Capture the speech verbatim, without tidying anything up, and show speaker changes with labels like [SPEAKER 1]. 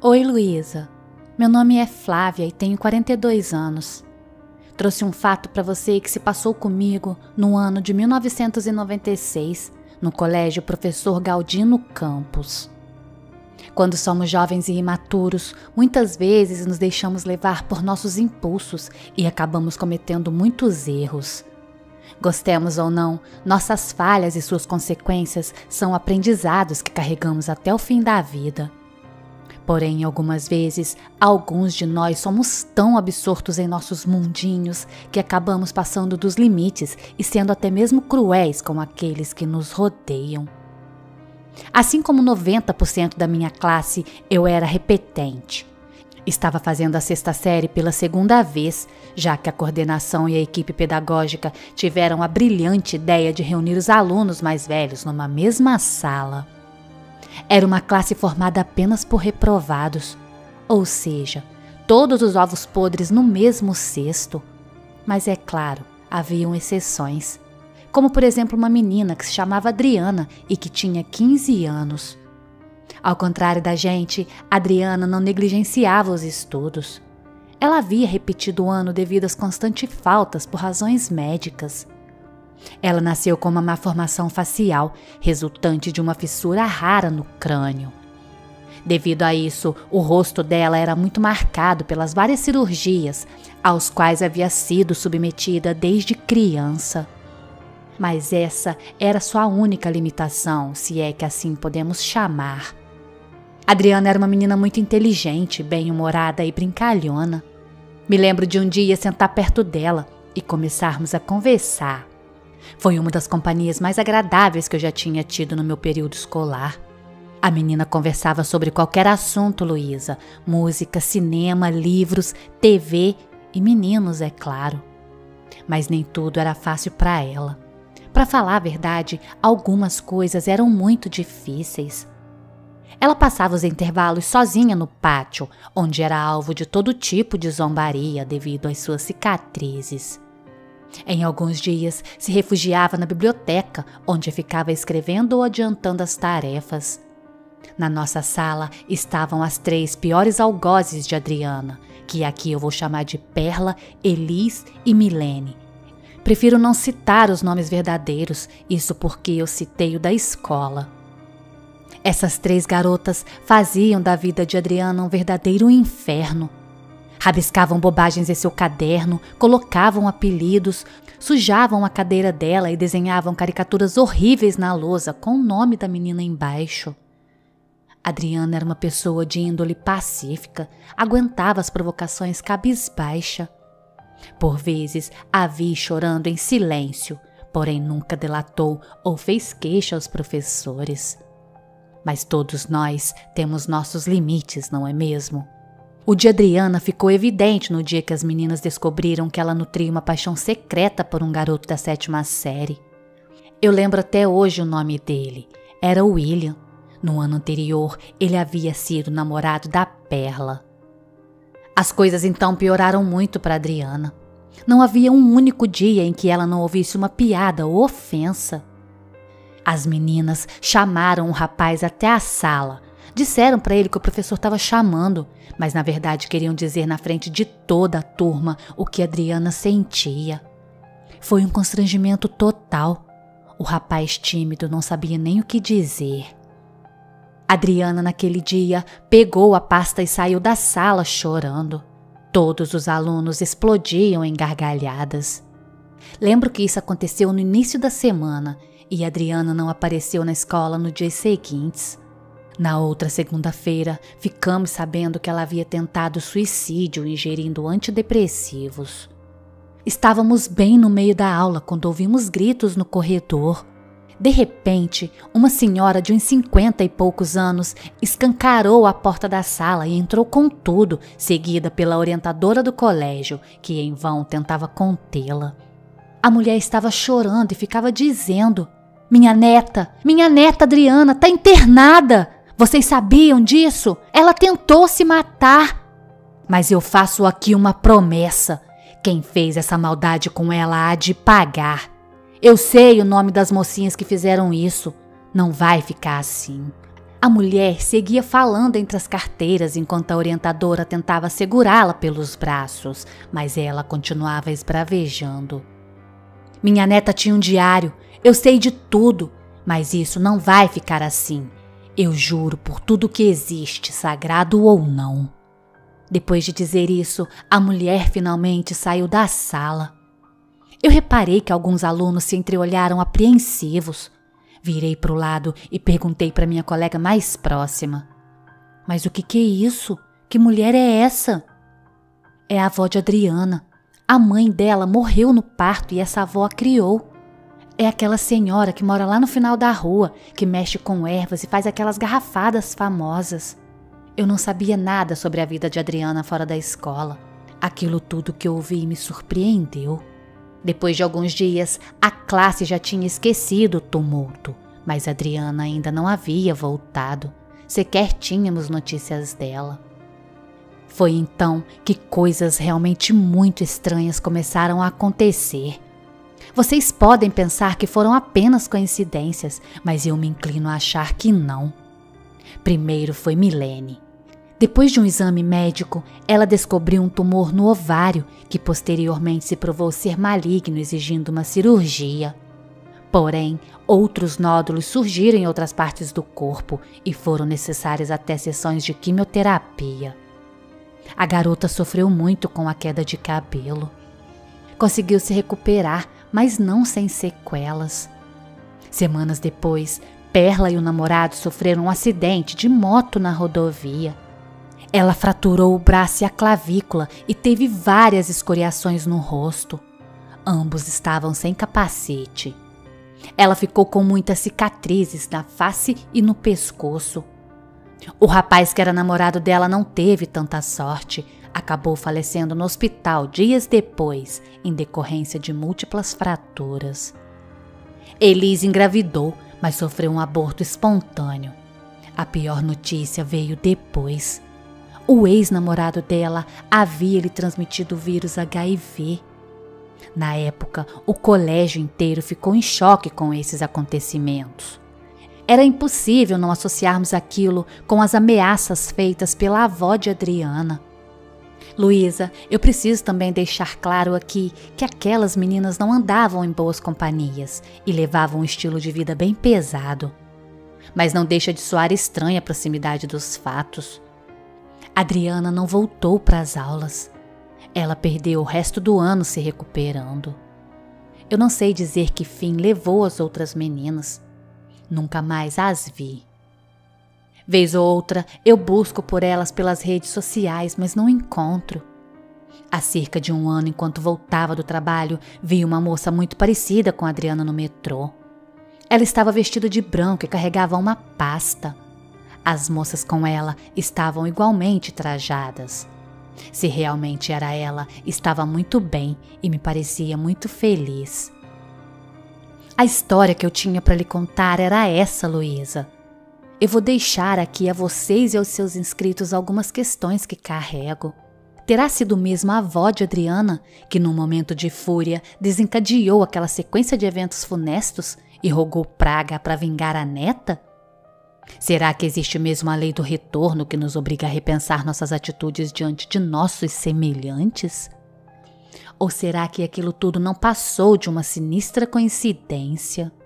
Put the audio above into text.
[SPEAKER 1] Oi, Luísa. Meu nome é Flávia e tenho quarenta e dois anos. Trouxe um fato para você que se passou comigo no ano de mil novecentos e noventa e seis, no Colégio Professor Galdino Campos. Quando somos jovens e imaturos, muitas vezes nos deixamos levar por nossos impulsos e acabamos cometendo muitos erros. Gostemos ou não, nossas falhas e suas consequências são aprendizados que carregamos até o fim da vida. Porém, algumas vezes, alguns de nós somos tão absortos em nossos mundinhos que acabamos passando dos limites e sendo até mesmo cruéis com aqueles que nos rodeiam. Assim como noventa por cento da minha classe, eu era repetente. Estava fazendo a sexta série pela segunda vez, já que a coordenação e a equipe pedagógica tiveram a brilhante ideia de reunir os alunos mais velhos numa mesma sala. Era uma classe formada apenas por reprovados, ou seja, todos os ovos podres no mesmo cesto. Mas é claro, haviam exceções, como por exemplo uma menina que se chamava Adriana e que tinha quinze anos. Ao contrário da gente, Adriana não negligenciava os estudos. Ela havia repetido o ano devido às constantes faltas por razões médicas. Ela nasceu com uma má formação facial, resultante de uma fissura rara no crânio. Devido a isso, o rosto dela era muito marcado pelas várias cirurgias aos quais havia sido submetida desde criança. Mas essa era sua única limitação, se é que assim podemos chamar. Adriana era uma menina muito inteligente, bem-humorada e brincalhona. Me lembro de um dia sentar perto dela e começarmos a conversar. Foi uma das companhias mais agradáveis que eu já tinha tido no meu período escolar. A menina conversava sobre qualquer assunto, Luísa. Música, cinema, livros, T V e meninos, é claro. Mas nem tudo era fácil para ela. Para falar a verdade, algumas coisas eram muito difíceis. Ela passava os intervalos sozinha no pátio, onde era alvo de todo tipo de zombaria devido às suas cicatrizes. Em alguns dias, se refugiava na biblioteca, onde ficava escrevendo ou adiantando as tarefas. Na nossa sala estavam as três piores algozes de Adriana, que aqui eu vou chamar de Perla, Elis e Milene. Prefiro não citar os nomes verdadeiros, isso porque eu citei o da escola. Essas três garotas faziam da vida de Adriana um verdadeiro inferno. Rabiscavam bobagens em seu caderno, colocavam apelidos, sujavam a cadeira dela e desenhavam caricaturas horríveis na lousa com o nome da menina embaixo. Adriana era uma pessoa de índole pacífica, aguentava as provocações cabisbaixa. Por vezes a vi chorando em silêncio, porém nunca delatou ou fez queixa aos professores. Mas todos nós temos nossos limites, não é mesmo? O de Adriana ficou evidente no dia que as meninas descobriram que ela nutria uma paixão secreta por um garoto da sétima série. Eu lembro até hoje o nome dele. Era William. No ano anterior, ele havia sido namorado da Perla. As coisas então pioraram muito para Adriana. Não havia um único dia em que ela não ouvisse uma piada ou ofensa. As meninas chamaram o rapaz até a sala. Disseram para ele que o professor estava chamando, mas na verdade queriam dizer na frente de toda a turma o que Adriana sentia. Foi um constrangimento total. O rapaz tímido não sabia nem o que dizer. Adriana, naquele dia, pegou a pasta e saiu da sala chorando. Todos os alunos explodiam em gargalhadas. Lembro que isso aconteceu no início da semana e Adriana não apareceu na escola no dia seguinte. Na outra segunda-feira, ficamos sabendo que ela havia tentado suicídio ingerindo antidepressivos. Estávamos bem no meio da aula quando ouvimos gritos no corredor. De repente, uma senhora de uns cinquenta e poucos anos escancarou a porta da sala e entrou com tudo, seguida pela orientadora do colégio, que em vão tentava contê-la. A mulher estava chorando e ficava dizendo: "Minha neta, minha neta Adriana está internada! Vocês sabiam disso? Ela tentou se matar! Mas eu faço aqui uma promessa. Quem fez essa maldade com ela há de pagar. Eu sei o nome das mocinhas que fizeram isso. Não vai ficar assim. A mulher seguia falando entre as carteiras enquanto a orientadora tentava segurá-la pelos braços, mas ela continuava esbravejando. Minha neta tinha um diário, eu sei de tudo, mas isso não vai ficar assim. Eu juro por tudo que existe, sagrado ou não. Depois de dizer isso, a mulher finalmente saiu da sala. Eu reparei que alguns alunos se entreolharam apreensivos. Virei para o lado e perguntei para minha colega mais próxima. Mas o que que é isso? Que mulher é essa? É a avó de Adriana. A mãe dela morreu no parto e essa avó a criou. É aquela senhora que mora lá no final da rua, que mexe com ervas e faz aquelas garrafadas famosas. Eu não sabia nada sobre a vida de Adriana fora da escola. Aquilo tudo que eu ouvi me surpreendeu. Depois de alguns dias, a classe já tinha esquecido o tumulto, mas Adriana ainda não havia voltado. Sequer tínhamos notícias dela. Foi então que coisas realmente muito estranhas começaram a acontecer. Vocês podem pensar que foram apenas coincidências, mas eu me inclino a achar que não. Primeiro foi Milene. Depois de um exame médico, ela descobriu um tumor no ovário que posteriormente se provou ser maligno, exigindo uma cirurgia. Porém, outros nódulos surgiram em outras partes do corpo e foram necessárias até sessões de quimioterapia. A garota sofreu muito com a queda de cabelo. Conseguiu se recuperar, mas não sem sequelas. Semanas depois, Perla e o namorado sofreram um acidente de moto na rodovia. Ela fraturou o braço e a clavícula e teve várias escoriações no rosto. Ambos estavam sem capacete. Ela ficou com muitas cicatrizes na face e no pescoço. O rapaz que era namorado dela não teve tanta sorte. Acabou falecendo no hospital dias depois, em decorrência de múltiplas fraturas. Elise engravidou, mas sofreu um aborto espontâneo. A pior notícia veio depois. O ex-namorado dela havia lhe transmitido o vírus H I V. Na época, o colégio inteiro ficou em choque com esses acontecimentos. Era impossível não associarmos aquilo com as ameaças feitas pela avó de Adriana. Luísa, eu preciso também deixar claro aqui que aquelas meninas não andavam em boas companhias e levavam um estilo de vida bem pesado. Mas não deixa de soar estranha a proximidade dos fatos. Adriana não voltou para as aulas. Ela perdeu o resto do ano se recuperando. Eu não sei dizer que fim levou as outras meninas. Nunca mais as vi. Vez ou outra, eu busco por elas pelas redes sociais, mas não encontro. Há cerca de um ano, enquanto voltava do trabalho, vi uma moça muito parecida com a Adriana no metrô. Ela estava vestida de branco e carregava uma pasta. As moças com ela estavam igualmente trajadas. Se realmente era ela, estava muito bem e me parecia muito feliz. A história que eu tinha para lhe contar era essa, Luísa. Eu vou deixar aqui a vocês e aos seus inscritos algumas questões que carrego. Terá sido mesmo a avó de Adriana que, num momento de fúria, desencadeou aquela sequência de eventos funestos e rogou praga para vingar a neta? Será que existe mesmo a lei do retorno que nos obriga a repensar nossas atitudes diante de nossos semelhantes? Ou será que aquilo tudo não passou de uma sinistra coincidência?